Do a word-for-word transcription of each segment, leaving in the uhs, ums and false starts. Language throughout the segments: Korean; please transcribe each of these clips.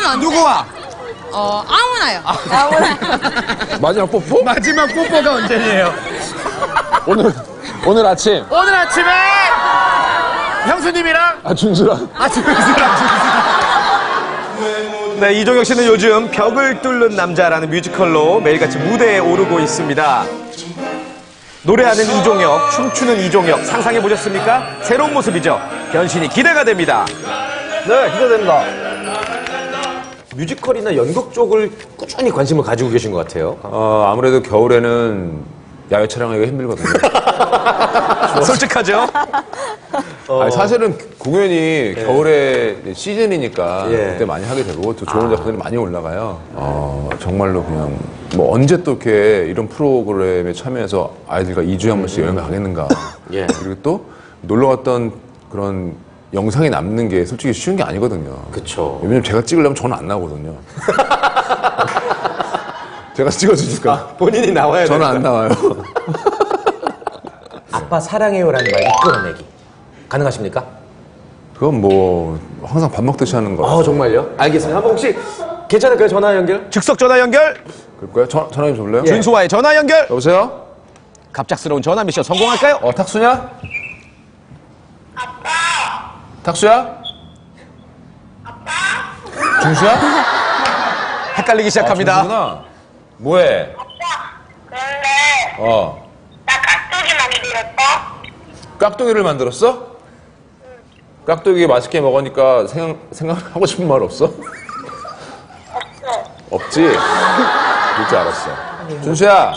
언제? 누구와? 어, 아무나요. 아무나. 마지막 뽀뽀? 마지막 뽀뽀가 언제예요? 오늘, 오늘 아침. 오늘 아침에 형수님이랑 아, 준수랑. 아, 준수랑 네, 이종혁 씨는 요즘 벽을 뚫는 남자라는 뮤지컬로 매일같이 무대에 오르고 있습니다. 노래하는 이종혁, 춤추는 이종혁 상상해 보셨습니까? 새로운 모습이죠. 변신이 기대가 됩니다. 네, 기대됩니다. 뮤지컬이나 연극 쪽을 꾸준히 관심을 가지고 계신 것 같아요. 어, 아무래도 겨울에는 야외 촬영하기가 힘들거든요. 솔직하죠? 어. 아니, 사실은 공연이 네. 겨울에 시즌이니까 예. 그때 많이 하게 되고 또 좋은 아. 작품들이 많이 올라가요. 어, 정말로 그냥 뭐 언제 또 이렇게 이런 프로그램에 참여해서 아이들과 이 주에 한 번씩 여행을 가겠는가. 예. 그리고 또 놀러 갔던 그런 영상이 남는 게 솔직히 쉬운 게 아니거든요. 그쵸. 왜냐면 제가 찍으려면 저는 안 나오거든요. 제가 찍어주니까. 아, 본인이 나와야 저는 되니까. 안 나와요. 아빠 사랑해요라는 말 이끌어내기 가능하십니까? 그건 뭐 항상 밥 먹듯이 하는 거라서. 아, 정말요? 알겠습니다. 한번 혹시 괜찮을까요? 전화 연결? 즉석 전화 연결. 그럴까요? 전- 전화 좀 줘볼래요? 예. 준수와의 전화 연결. 여보세요? 갑작스러운 전화 미션 성공할까요? 어, 탁수냐? 아빠! 탁수야? 아빠! 준수야? 헷갈리기 시작합니다. 아, 준수구나. 뭐해? 아빠! 근데 어. 나 깍두기 만들었어? 깍두기를 만들었어? 깍두기 맛있게 먹으니까 생각, 생각하고 싶은 말 없어? 없어. 없지? 그럴 줄 알았어. 준수야!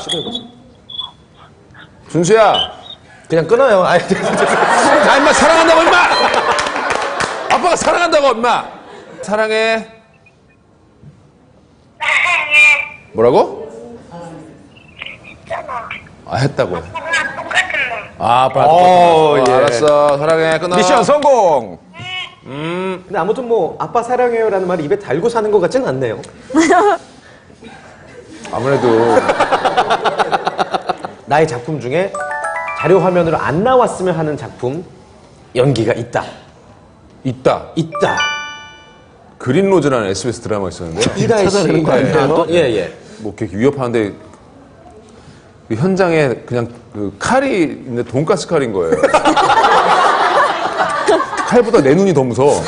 준수야! 그냥 끊어요. 아이, 아, 임마, 사랑한다고, 임마! 아빠가 사랑한다고, 임마! 사랑해. 사랑해. 뭐라고? 있잖아. 아, 했다고. 그냥 똑같은 말. 아, 아빠. 어, 어, 예. 알았어. 사랑해. 끊어. 미션 성공. 근데 아무튼 뭐 아빠 사랑해요라는 말이 입에 달고 사는 것 같지는 않네요. 아무래도. 나의 작품 중에 자료 화면으로 안 나왔으면 하는 작품 연기가 있다. 있다. 있다. 그린로즈라는 에스비에스 드라마가 있었는데. 이다혜 씨. 찾아내는 거 아니에요? 예, 예. 뭐 이렇게 위협하는데 그 현장에 그냥 그 칼이 있는데 돈가스 칼인 거예요. 칼보다 내 눈이 더 무서워.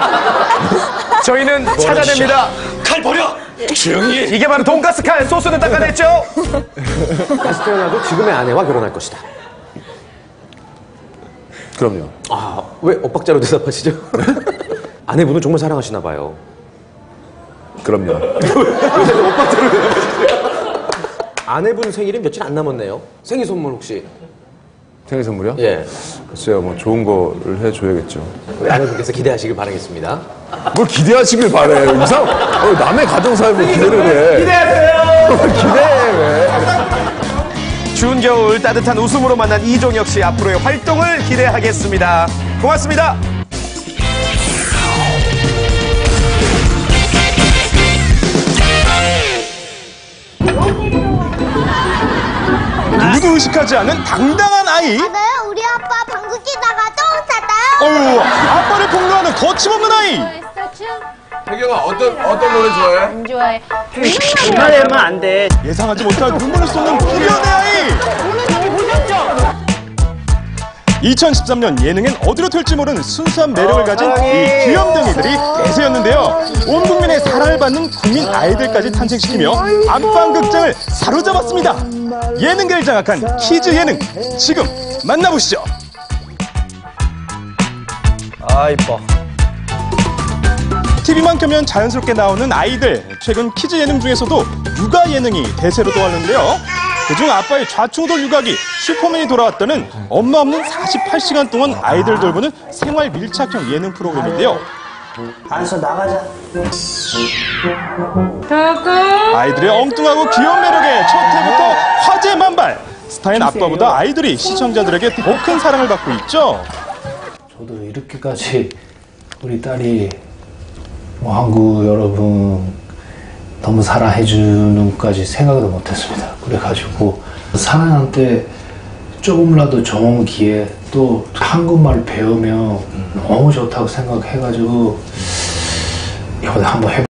저희는 찾아냅니다. 칼 버려! 조용히 해! 이게 바로 돈가스 칼. 소스는 닦아냈죠? 다시 태어나도 지금의 아내와 결혼할 것이다. 그럼요. 아, 왜 엇박자로 대답하시죠? 아내분을 정말 사랑하시나 봐요. 그럼요. 엇박자로 대답하시죠? 아내분 생일이 며칠 안 남았네요. 생일 선물 혹시? 생일 선물이요? 예. 글쎄요, 뭐 좋은 거를 해줘야겠죠. 우리 아내분께서 기대하시길 바라겠습니다. 뭘 기대하시길 바래. 이상, 어, 남의 가정사에 뭐 기대를 해. 기대하세요. 기대해, 왜. 추운 겨울 따뜻한 웃음으로 만난 이종혁 씨 앞으로의 활동을 기대하겠습니다. 고맙습니다. 누구도 의식하지 않는 당당한 아이. 네, 우리 아빠 방구 끼다가 똥 쌌다. 어우, 아빠를 폭로하는 거침없는 아이. 혜경아, 어떤, 어떤 노래 좋아해? 안 좋아해. 그만하면 안 돼. 예상하지 못한 눈물을 쏟는 불연의 아이. 이천십삼 년 예능엔 어디로 튈지 모르는 순수한 매력을 가진 이 귀염둥이들이 대세였는데요. 온 국민의 사랑을 받는 국민 아이들까지 탄생시키며 안방극장을 사로잡았습니다. 예능계를 장악한 키즈 예능, 지금 만나보시죠. 아, 이뻐. 티비만 켜면 자연스럽게 나오는 아이들. 최근 키즈 예능 중에서도 육아 예능이 대세로 떠왔는데요. 그중 아빠의 좌충돌 육아기 슈퍼맨이 돌아왔다는 엄마 없는 사십팔 시간 동안 아이들 돌보는 생활 밀착형 예능 프로그램인데요. 알았어, 나가자. 아이들의 엉뚱하고 귀여운 매력에 첫 회부터 화제 만발. 스타인 아빠보다 아이들이 시청자들에게 더 큰 사랑을 받고 있죠. 저도 이렇게까지 우리 딸이 뭐 한국 여러분 너무 사랑해주는 것까지 생각도 못했습니다. 그래가지고 사랑할 때 조금이라도 좋은 기회 또 한국말 배우면 너무 좋다고 생각해가지고 이번에 한번 해